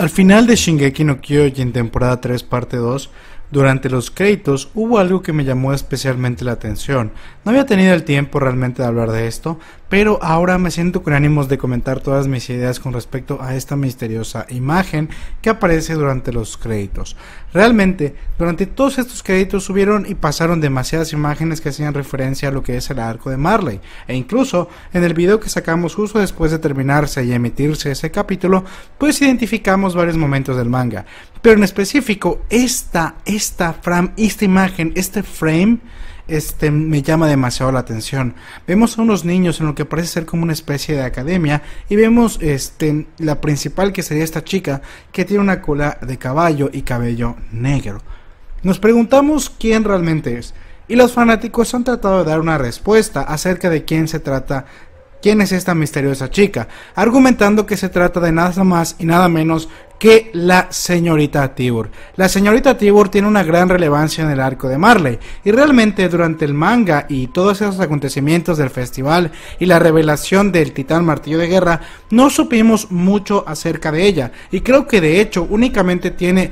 Al final de Shingeki no Kyojin temporada 3 parte 2, durante los créditos hubo algo que me llamó especialmente la atención. No había tenido el tiempo realmente de hablar de esto, pero ahora me siento con ánimos de comentar todas mis ideas con respecto a esta misteriosa imagen que aparece durante los créditos. Realmente, durante todos estos créditos subieron y pasaron demasiadas imágenes que hacían referencia a lo que es el arco de Marley, e incluso en el video que sacamos justo después de terminarse y emitirse ese capítulo, pues identificamos varios momentos del manga. Pero en específico, esta imagen, este frame, me llama demasiado la atención. Vemos a unos niños en lo que parece ser como una especie de academia y vemos la principal, que sería esta chica que tiene una cola de caballo y cabello negro. Nos preguntamos quién realmente es, y los fanáticos han tratado de dar una respuesta acerca de quién se trata. ¿Quién es esta misteriosa chica? Argumentando que se trata de nada más y nada menos que la señorita Tibur. La señorita Tibur tiene una gran relevancia en el arco de Marley, y realmente durante el manga y todos esos acontecimientos del festival y la revelación del titán martillo de guerra, no supimos mucho acerca de ella, y creo que de hecho únicamente tiene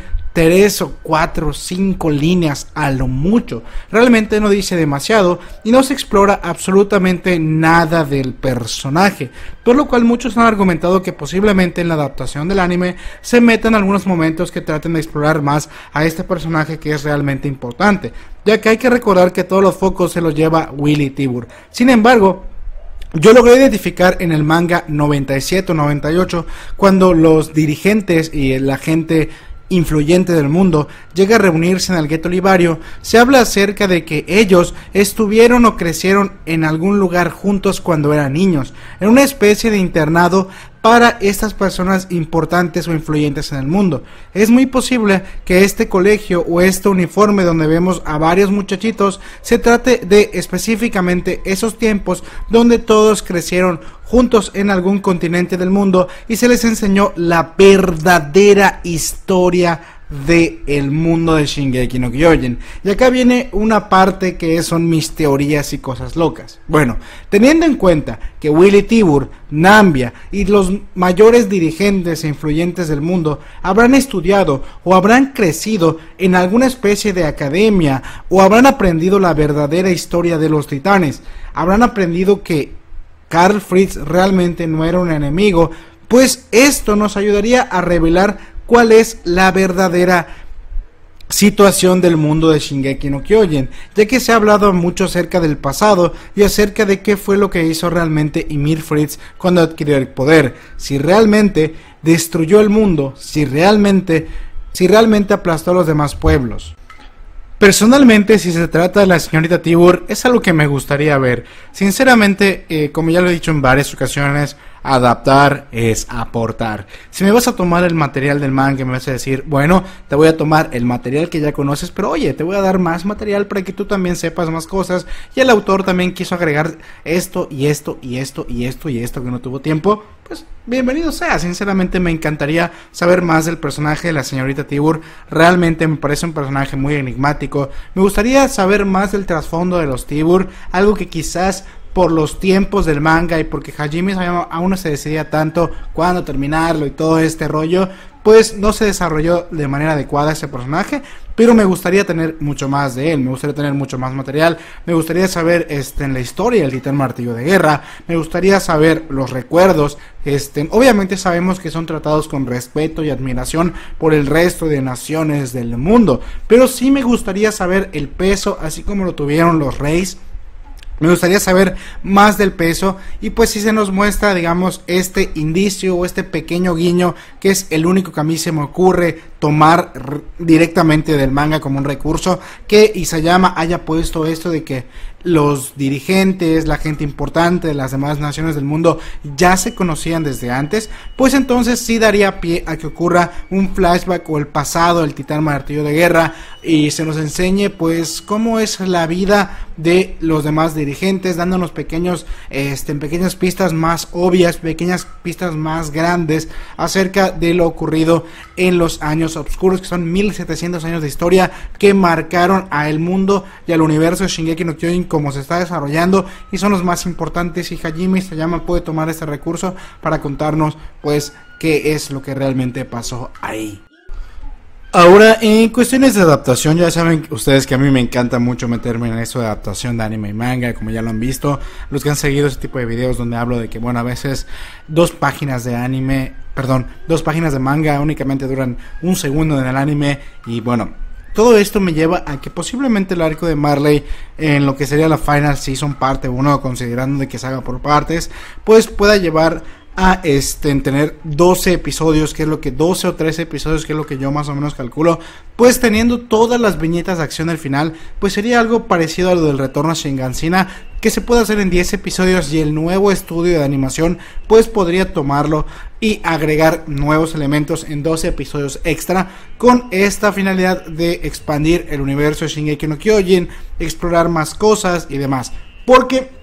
3 o 4 o 5 líneas a lo mucho. Realmente no dice demasiado y no se explora absolutamente nada del personaje, por lo cual muchos han argumentado que posiblemente en la adaptación del anime se metan algunos momentos que traten de explorar más a este personaje, que es realmente importante, ya que hay que recordar que todos los focos se los lleva Willy Tibur. Sin embargo, yo logré identificar en el manga 97 o 98 cuando los dirigentes y la gente influyente del mundo llega a reunirse en el gueto Olivario. Se habla acerca de que ellos estuvieron o crecieron en algún lugar juntos cuando eran niños, en una especie de internado para estas personas importantes o influyentes en el mundo. Es muy posible que este colegio o este uniforme donde vemos a varios muchachitos se trate de específicamente esos tiempos donde todos crecieron juntos en algún continente del mundo y se les enseñó la verdadera historia de el mundo de Shingeki no Kyojin. Y acá viene una parte que son mis teorías y cosas locas. Bueno, teniendo en cuenta que Willy Tibur, Nambia y los mayores dirigentes e influyentes del mundo habrán estudiado o habrán crecido en alguna especie de academia o habrán aprendido la verdadera historia de los titanes, habrán aprendido que Karl Fritz realmente no era un enemigo, pues esto nos ayudaría a revelar cuál es la verdadera situación del mundo de Shingeki no Kyojin, ya que se ha hablado mucho acerca del pasado y acerca de qué fue lo que hizo realmente Ymir Fritz cuando adquirió el poder, si realmente destruyó el mundo, si realmente aplastó a los demás pueblos. Personalmente, si se trata de la señorita Tibur, es algo que me gustaría ver. Sinceramente, como ya lo he dicho en varias ocasiones, adaptar es aportar. Si me vas a tomar el material del manga y me vas a decir, bueno, te voy a tomar el material que ya conoces, pero oye, te voy a dar más material para que tú también sepas más cosas, y el autor también quiso agregar esto y esto y esto y esto y esto que no tuvo tiempo, pues bienvenido sea. Sinceramente me encantaría saber más del personaje de la señorita Tibur. Realmente me parece un personaje muy enigmático. Me gustaría saber más del trasfondo de los Tibur, algo que quizás por los tiempos del manga y porque Hajime aún no se decidía tanto cuándo terminarlo y todo este rollo, pues no se desarrolló de manera adecuada ese personaje, pero me gustaría tener mucho más de él, me gustaría tener mucho más material, me gustaría saber en la historia del titán martillo de guerra, me gustaría saber los recuerdos, obviamente sabemos que son tratados con respeto y admiración por el resto de naciones del mundo, pero sí me gustaría saber el peso, así como lo tuvieron los Reis. Me gustaría saber más del peso, y pues si se nos muestra, digamos, este indicio o este pequeño guiño, que es el único que a mí se me ocurre tomar directamente del manga como un recurso, que Isayama haya puesto esto de que los dirigentes, la gente importante de las demás naciones del mundo ya se conocían desde antes, pues entonces sí daría pie a que ocurra un flashback o el pasado del titán martillo de guerra y se nos enseñe pues cómo es la vida de los demás dirigentes, dándonos pequeñas pistas más obvias, pequeñas pistas más grandes acerca de lo ocurrido en los años oscuros, que son 1700 años de historia que marcaron a el mundo y al universo de Shingeki no Kyojin como se está desarrollando, y son los más importantes, y Hajime Isayama puede tomar este recurso para contarnos pues qué es lo que realmente pasó ahí. Ahora, en cuestiones de adaptación, ya saben ustedes que a mí me encanta mucho meterme en eso de adaptación de anime y manga, como ya lo han visto, los que han seguido ese tipo de videos donde hablo de que, bueno, a veces 2 páginas de manga únicamente duran 1 segundo en el anime, y bueno, todo esto me lleva a que posiblemente el arco de Marley en lo que sería la Final Season parte 1, considerando de que se haga por partes, pues pueda llevar a en tener 12 episodios, que es lo que 12 o 13 episodios, que es lo que yo más o menos calculo, pues teniendo todas las viñetas de acción al final, pues sería algo parecido a lo del retorno a Shingansina, que se puede hacer en 10 episodios, y el nuevo estudio de animación pues podría tomarlo y agregar nuevos elementos en 12 episodios extra, con esta finalidad de expandir el universo de Shingeki no Kyojin, explorar más cosas y demás, porque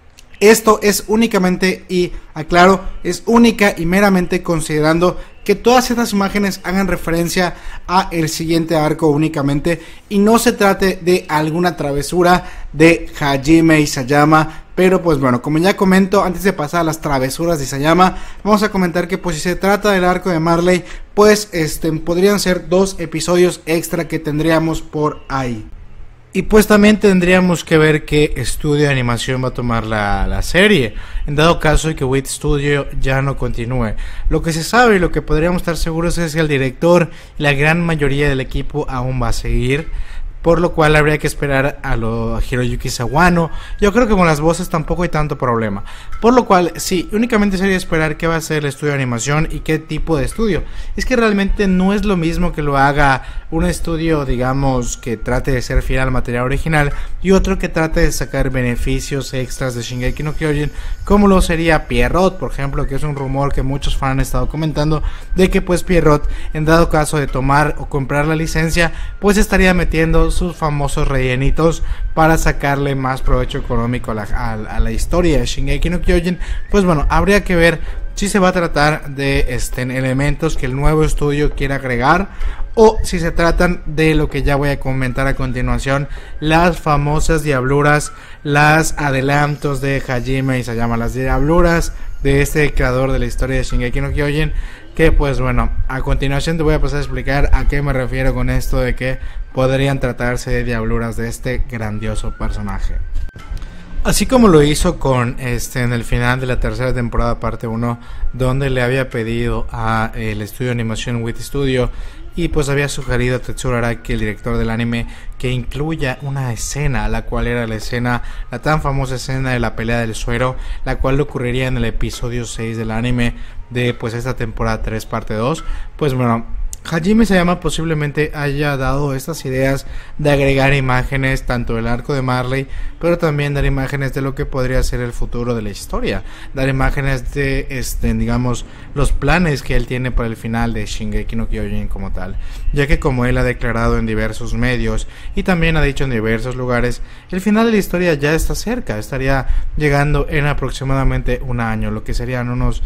esto es únicamente, y aclaro, es única y meramente considerando que todas estas imágenes hagan referencia a el siguiente arco únicamente, y no se trate de alguna travesura de Hajime Isayama. Pero pues bueno, como ya comento, antes de pasar a las travesuras de Isayama, vamos a comentar que pues si se trata del arco de Marley, pues podrían ser 2 episodios extra que tendríamos por ahí. Y pues también tendríamos que ver qué estudio de animación va a tomar la serie, en dado caso de que Wit Studio ya no continúe. Lo que se sabe y lo que podríamos estar seguros es que el director y la gran mayoría del equipo aún va a seguir, por lo cual habría que esperar a Hiroyuki Sawano. Yo creo que con las voces tampoco hay tanto problema, por lo cual sí, únicamente sería esperar qué va a ser el estudio de animación y qué tipo de estudio. Es que realmente no es lo mismo que lo haga un estudio, digamos, que trate de ser fiel al material original, y otro que trate de sacar beneficios extras de Shingeki no Kyojin, como lo sería Pierrot, por ejemplo, que es un rumor que muchos fans han estado comentando, de que pues Pierrot, en dado caso de tomar o comprar la licencia, pues estaría metiendo sus famosos rellenitos para sacarle más provecho económico a la historia de Shingeki no Kyojin. Pues bueno, habría que ver si se va a tratar de elementos que el nuevo estudio quiera agregar, o si se tratan de lo que ya voy a comentar a continuación, las famosas diabluras, las adelantos de Hajime Isayama, las diabluras de este creador de la historia de Shingeki no Kyojin, que pues bueno, a continuación te voy a pasar a explicar a qué me refiero con esto de que podrían tratarse de diabluras de este grandioso personaje. Así como lo hizo con en el final de la tercera temporada parte 1, donde le había pedido a el estudio de animación Wit Studio, y pues había sugerido a Tetsuro Araki, el director del anime, que incluya una escena, la cual era la tan famosa escena de la pelea del suero, la cual ocurriría en el episodio 6 del anime de pues esta temporada 3 parte 2. Pues bueno, Hajime Isayama posiblemente haya dado estas ideas de agregar imágenes tanto del arco de Marley, pero también dar imágenes de lo que podría ser el futuro de la historia, dar imágenes de digamos los planes que él tiene para el final de Shingeki no Kyojin como tal, ya que como él ha declarado en diversos medios y también ha dicho en diversos lugares, el final de la historia ya está cerca, estaría llegando en aproximadamente un año, lo que serían unos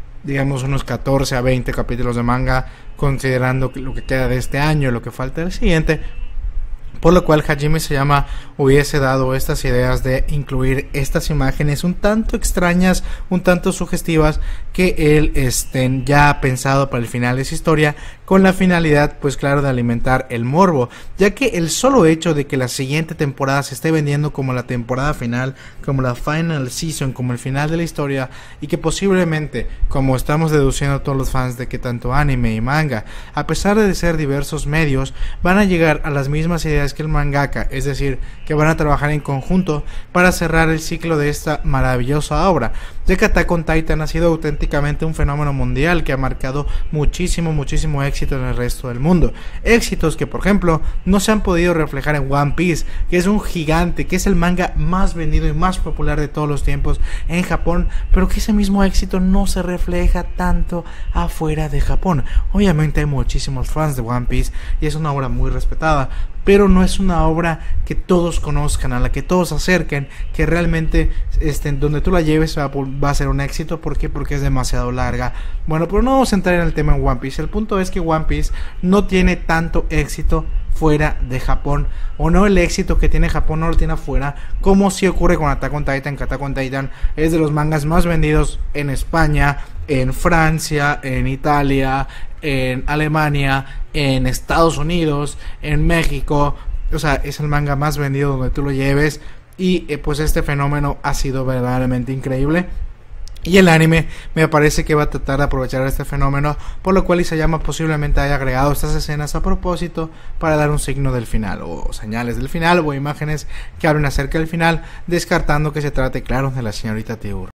14 a 20 capítulos de manga, considerando lo que queda de este año y lo que falta del siguiente, por lo cual Hajime Isayama hubiese dado estas ideas de incluir estas imágenes un tanto extrañas, un tanto sugestivas, que él ya ha pensado para el final de esa historia, con la finalidad pues claro de alimentar el morbo, ya que el solo hecho de que la siguiente temporada se esté vendiendo como la temporada final, como la final season, como el final de la historia, y que posiblemente, como estamos deduciendo todos los fans de que tanto anime y manga, a pesar de ser diversos medios, van a llegar a las mismas ideas que el mangaka, es decir, que van a trabajar en conjunto para cerrar el ciclo de esta maravillosa obra, ya que Attack on Titan ha sido auténticamente un fenómeno mundial que ha marcado muchísimo éxito en el resto del mundo, éxitos que por ejemplo no se han podido reflejar en One Piece, que es un gigante, que es el manga más vendido y más popular de todos los tiempos en Japón, pero que ese mismo éxito no se refleja tanto afuera de Japón. Obviamente hay muchísimos fans de One Piece y es una obra muy respetada, pero no es una obra que todos conozcan, a la que todos se acerquen, que realmente donde tú la lleves va a ser un éxito. ¿Por qué? Porque es demasiado larga. Bueno, pero no vamos a entrar en el tema en One Piece. El punto es que One Piece no tiene tanto éxito fuera de Japón, o no el éxito que tiene Japón no lo tiene afuera, como si ocurre con Attack on Titan, que Attack on Titan es de los mangas más vendidos en España, en Francia, en Italia, en Alemania, en Estados Unidos, en México. O sea, es el manga más vendido donde tú lo lleves, y pues este fenómeno ha sido verdaderamente increíble. Y el anime me parece que va a tratar de aprovechar este fenómeno, por lo cual Isayama posiblemente haya agregado estas escenas a propósito para dar un signo del final, o señales del final, o imágenes que hablen acerca del final, descartando que se trate, claro, de la señorita Tigur.